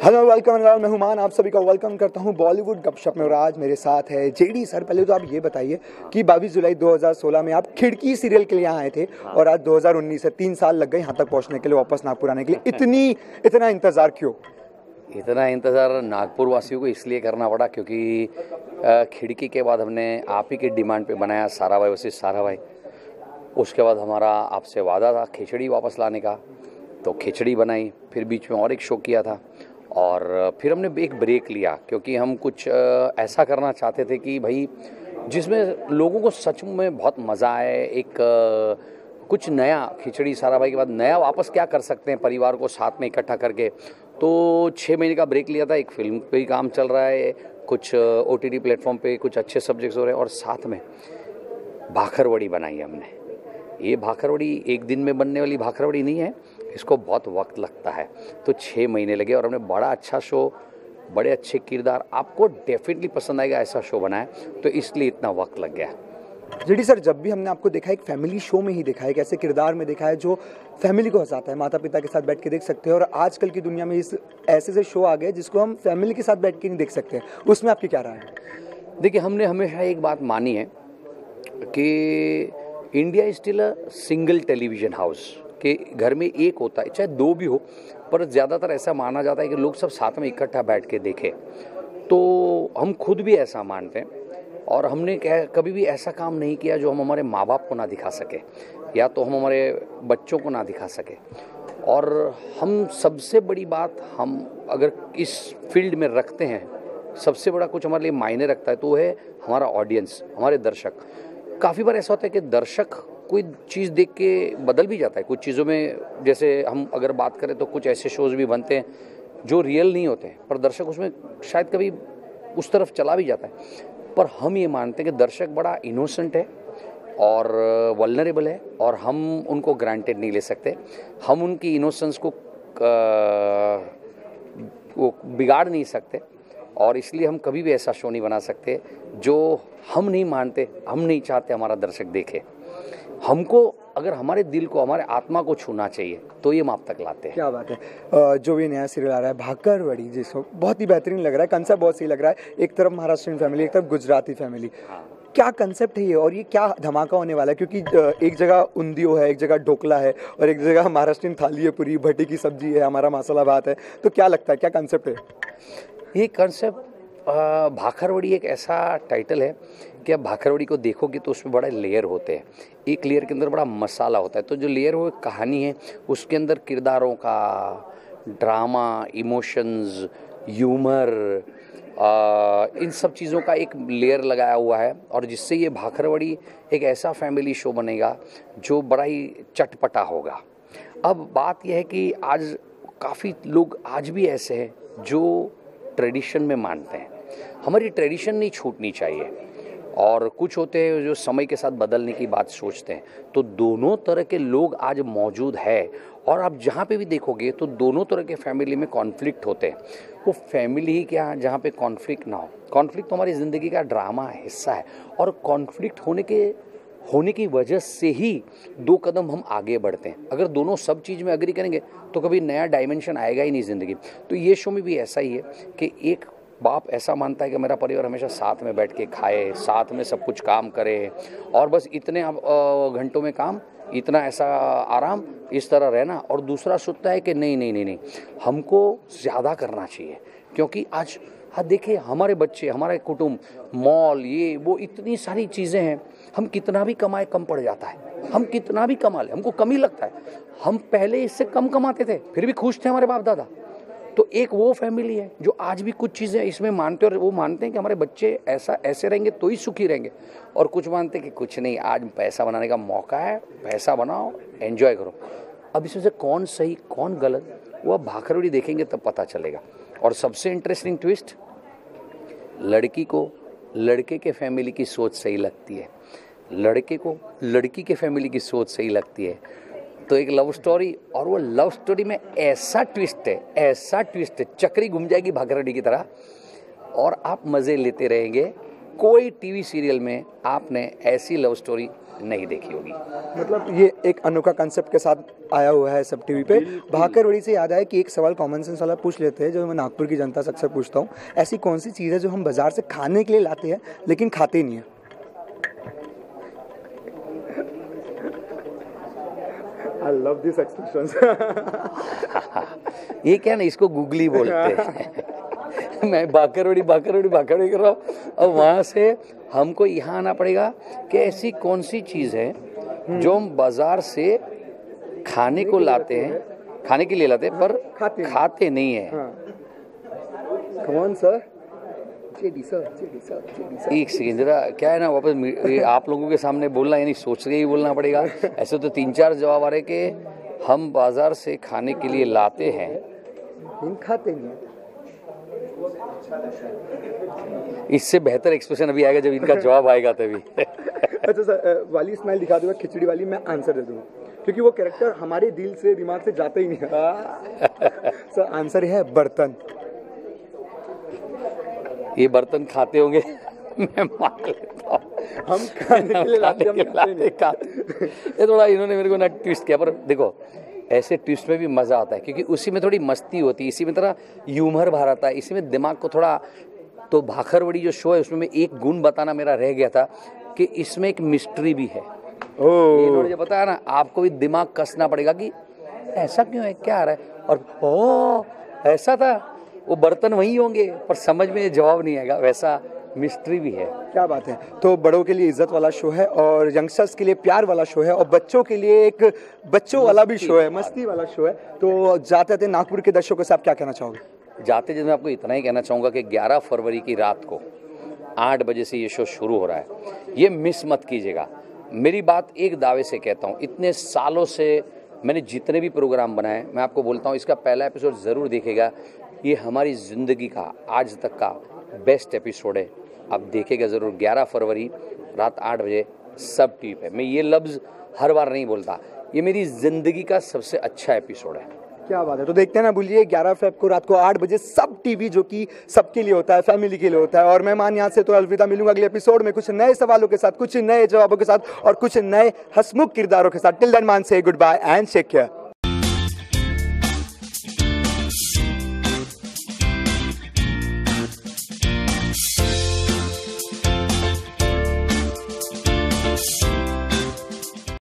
Hello welcome, मैं हुमान आप सभी का वेलकम करता हूं बॉलीवुड गपशप में। और आज मेरे साथ है जेडी सर। पहले तो आप ये बताइए कि 22 जुलाई 2016 में आप खिड़की सीरियल के लिए यहाँ आए थे और आज 2019 से 3 साल लग गए यहाँ तक पहुँचने के लिए, वापस नागपुर आने के लिए। इतना इंतज़ार क्यों? इतना इंतज़ार नागपुर वासियों को इसलिए करना पड़ा क्योंकि खिड़की के बाद हमने आप ही की डिमांड पे बनाया सारा भाई वर्सेस सारा भाई। उसके बाद हमारा आपसे वादा था खिचड़ी वापस लाने का, तो खिचड़ी बनाई। फिर बीच में और एक शो किया था और फिर हमने एक ब्रेक लिया क्योंकि हम कुछ ऐसा करना चाहते थे कि भाई जिसमें लोगों को सच में बहुत मज़ा आए। एक कुछ नया खिचड़ी सारा भाई के बाद नया वापस क्या कर सकते हैं परिवार को साथ में इकट्ठा करके। तो 6 महीने का ब्रेक लिया था। एक फिल्म पे ही काम चल रहा है, कुछ OTT प्लेटफॉर्म पे कुछ अच्छे सब्जेक्ट्स हो रहे हैं और साथ में भाखरवड़ी बनाई हमने। ये भाखरवड़ी एक दिन में बनने वाली भाखरवड़ी नहीं है, इसको बहुत वक्त लगता है। तो 6 महीने लगे और हमने बड़ा अच्छा शो, बड़े अच्छे किरदार, आपको डेफिनेटली पसंद आएगा ऐसा शो बनाया, तो इसलिए इतना वक्त लग गया। जेडी सर, जब भी हमने आपको देखा है एक फैमिली शो में ही देखा है, एक ऐसे किरदार में देखा है जो फैमिली को हंसाता है, माता पिता के साथ बैठ के देख सकते हैं। और आजकल की दुनिया में इस ऐसे से शो आ गए जिसको हम फैमिली के साथ बैठ के नहीं देख सकते, उसमें आपकी क्या राय है? देखिए, हमने हमेशा एक बात मानी है कि India is still a single television house, के घर में एक होता है, चाहे 2 भी हो, पर ज़्यादातर ऐसा माना जाता है कि लोग सब साथ में इकट्ठा बैठ के देखें। तो हम खुद भी ऐसा मानते हैं और हमने कभी भी ऐसा काम नहीं किया जो हम हमारे माँ बाप को ना दिखा सके या तो हम हमारे बच्चों को ना दिखा सके। और हम सबसे बड़ी बात हम अगर इस फील्ड में रखते हैं, सबसे बड़ा कुछ हमारे लिए मायने रखता है तो वो है हमारा ऑडियंस, हमारे दर्शक। काफ़ी बार ऐसा होता है कि दर्शक कोई चीज़ देख के बदल भी जाता है कुछ चीज़ों में। जैसे हम अगर बात करें तो कुछ ऐसे शोज़ भी बनते हैं जो रियल नहीं होते हैं, पर दर्शक उसमें शायद कभी उस तरफ चला भी जाता है। पर हम ये मानते हैं कि दर्शक बड़ा इनोसेंट है और वल्नरेबल है और हम उनको ग्रांटेड नहीं ले सकते। हम उनकी इनोसेंस को बिगाड़ नहीं सकते और इसलिए हम कभी भी ऐसा शो नहीं बना सकते जो हम नहीं मानते, हम नहीं चाहते हमारा दर्शक देखे। हमको अगर हमारे दिल को, हमारे आत्मा को छूना चाहिए तो ये माप तक लाते हैं। क्या बात है। जो भी नया सीरियल आ रहा है भाखरवड़ी, जिसको बहुत ही बेहतरीन लग रहा है, कंसेप्ट बहुत सही लग रहा है। एक तरफ महाराष्ट्रियन फैमिली, एक तरफ गुजराती फैमिली। क्या कंसेप्ट है ये और ये क्या धमाका होने वाला है? क्योंकि एक जगह उंदियो है, एक जगह ढोकला है और एक जगह महाराष्ट्रियन थाली है, पूरी भट्टी की सब्जी है, हमारा मसाला भात है। तो क्या लगता है, क्या कंसेप्ट है ये? कंसेप्ट भाखरवड़ी एक ऐसा टाइटल है कि आप भाखरवड़ी को देखोगे तो उसमें बड़े लेयर होते हैं। एक लेयर के अंदर बड़ा मसाला होता है, तो जो लेयर वो कहानी है उसके अंदर किरदारों का ड्रामा, इमोशंस, ह्यूमर, इन सब चीज़ों का एक लेयर लगाया हुआ है और जिससे ये भाखरवड़ी एक ऐसा फैमिली शो बनेगा जो बड़ा ही चटपटा होगा। अब बात यह है कि आज काफ़ी लोग आज भी ऐसे हैं जो ट्रेडिशन में मानते हैं। हमारी ट्रेडिशन नहीं छूटनी चाहिए और कुछ होते हैं जो समय के साथ बदलने की बात सोचते हैं। तो दोनों तरह के लोग आज मौजूद है और आप जहाँ पे भी देखोगे तो दोनों तरह के फैमिली में कॉन्फ्लिक्ट होते हैं। वो फैमिली ही क्या जहाँ पे कॉन्फ्लिक्ट ना हो। कॉन्फ्लिक्ट तो हमारी ज़िंदगी का ड्रामा हिस्सा है और कॉन्फ्लिक्ट होने की वजह से ही 2 कदम हम आगे बढ़ते हैं। अगर दोनों सब चीज़ में अग्री करेंगे तो कभी नया डायमेंशन आएगा ही नहीं ज़िंदगी। तो ये शो में भी ऐसा ही है कि एक बाप ऐसा मानता है कि मेरा परिवार हमेशा साथ में बैठ के खाए, साथ में सब कुछ काम करे और बस इतने घंटों में काम, इतना ऐसा आराम, इस तरह रहना। और दूसरा सोचता है कि नहीं नहीं नहीं नहीं, हमको ज़्यादा करना चाहिए क्योंकि आज हाँ देखिए हमारे बच्चे, हमारे कुटुंब, मॉल, ये वो इतनी सारी चीज़ें हैं। हम कितना भी कमाए कम पड़ जाता है, हम कितना भी कमा ले हमको कम ही लगता है। हम पहले इससे कम कमाते थे फिर भी खुश थे हमारे बाप दादा। तो एक वो फैमिली है जो आज भी कुछ चीज़ें इसमें मानते हैं और वो मानते हैं कि हमारे बच्चे ऐसे रहेंगे तो ही सुखी रहेंगे। और कुछ मानते हैं कि कुछ नहीं, आज पैसा बनाने का मौका है, पैसा बनाओ, एंजॉय करो। अब इसमें से कौन सही कौन गलत वो अब भाखरवड़ी देखेंगे तब पता चलेगा। और सबसे इंटरेस्टिंग ट्विस्ट, लड़की को लड़के के फैमिली की सोच सही लगती है, लड़के को लड़की के फैमिली की सोच सही लगती है। तो एक लव स्टोरी, और वो लव स्टोरी में ऐसा ट्विस्ट है, चक्री घूम जाएगी भाखरवड़ी की तरह और आप मज़े लेते रहेंगे। कोई टीवी सीरियल में आपने ऐसी लव स्टोरी नहीं देखी होगी। मतलब ये एक अनोखा कंसेप्ट के साथ आया हुआ है सब टीवी पे। भाकरवड़ी से याद आया कि एक सवाल कॉमन सेंस वाला पूछ लेते हैं जो मैं नागपुर की जनता से अक्सर पूछता हूँ, ऐसी कौन सी चीज़ है जो हम बाजार से खाने के लिए लाते हैं लेकिन खाते ही नहीं है? I love these expressions. ये क्या ना, इसको गूगली बोलते हैं। मैं भाकरवड़ी कर रहा हूँ और वहाँ से हमको यहाँ आना पड़ेगा कि ऐसी कौन सी चीज़ है जो हम बाजार से खाने को लाते हैं, खाने के लिए लाते हैं पर खाते नहीं है। कौन सर? एक सेकेंड जरा, क्या है ना, वापस आप लोगों के सामने बोलना यानी सोच के ही बोलना पड़ेगा। ऐसे तो 3-4 जवाब आ रहे कि हम बाजार से खाने के लिए लाते हैं, खाते नहीं। इससे बेहतर एक्सप्रेशन अभी आएगा जब इनका जवाब आएगा तभी। अच्छा सर, वाली स्माइल दिखा दूंगा, खिचड़ी वाली मैं आंसर दे दूंगा क्योंकि वो कैरेक्टर हमारे दिल से दिमाग से जाता ही नहीं है। सर आंसर है बर्तन। ये बर्तन खाते होंगे, मैं मान लेता हूँ। हम खाने के लिए लाते ये थोड़ा इन्होंने मेरे को ना ट्विस्ट किया, पर देखो ऐसे ट्विस्ट में भी मज़ा आता है क्योंकि उसी में थोड़ी मस्ती होती है, इसी में थोड़ा ह्यूमर भर आता है, इसी में दिमाग को थोड़ा। तो भाकरवड़ी जो शो है उसमें मैं एक गुण बताना मेरा रह गया था कि इसमें एक मिस्ट्री भी है। इन्होंने जो बताया ना, आपको भी दिमाग कसना पड़ेगा कि ऐसा क्यों है, क्या आ रहा है, और ऐसा था, वो बर्तन वही होंगे पर समझ में जवाब नहीं आएगा, वैसा मिस्ट्री भी है। क्या बात है। तो बड़ों के लिए इज्जत वाला शो है और यंगस्टर्स के लिए प्यार वाला शो है और बच्चों के लिए एक बच्चों वाला भी शो है, मस्ती वाला शो है। तो जाते जाते नागपुर के दर्शकों से आप क्या कहना चाहोगे? जाते जाते मैं आपको इतना ही कहना चाहूँगा कि 11 फरवरी की रात को 8 बजे से ये शो शुरू हो रहा है, ये मिस मत कीजिएगा। मेरी बात एक दावे से कहता हूँ, इतने सालों से मैंने जितने भी प्रोग्राम बनाए, मैं आपको बोलता हूँ इसका पहला एपिसोड ज़रूर देखेगा। ये हमारी ज़िंदगी का आज तक का बेस्ट एपिसोड है, आप देखेगा ज़रूर। 11 फरवरी रात 8 बजे सब टीवी पे। मैं ये लफ्ज़ हर बार नहीं बोलता, ये मेरी ज़िंदगी का सबसे अच्छा एपिसोड है। क्या बात है। तो देखते हैं ना, भूलिए 11 फेब को रात को 8 बजे सब टीवी, जो कि सबके लिए होता है, फैमिली के लिए होता है। और मैं मान यहाँ से तो अलविदा, मिलूंगा अगले एपिसोड में कुछ नए सवालों के साथ, कुछ नए जवाबों के साथ और कुछ नए हंसमुख किरदारों के साथ। टिल देन मान से good bye and take care.